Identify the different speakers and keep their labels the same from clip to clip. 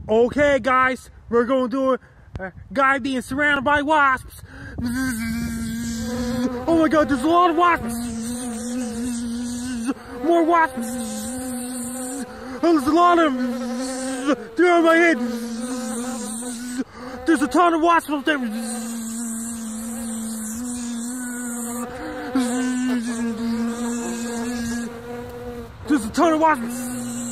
Speaker 1: Okay, guys, we're going to do a guy being surrounded by wasps. Oh my god, there's a lot of wasps. More wasps. Oh, there's a lot of them. They're on my head. There's a ton of wasps up there. There's a ton of wasps.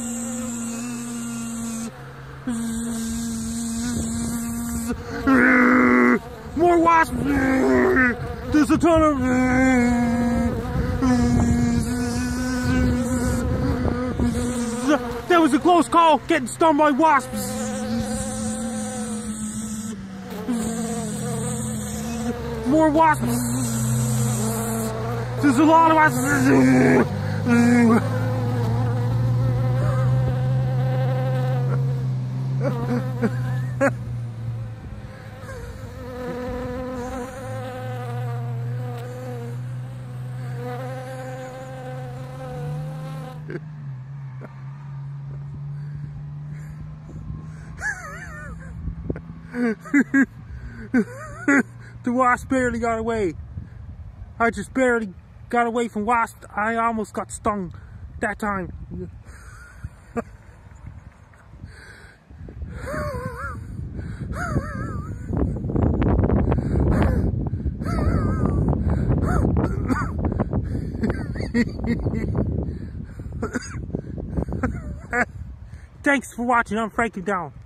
Speaker 1: More wasps! There's a ton of... That was a close call, getting stung by wasps! More wasps! There's a lot of wasps! The wasp barely got away. I just barely got away from wasps. I almost got stung that time. Thanks for watching. I'm Frankie Down.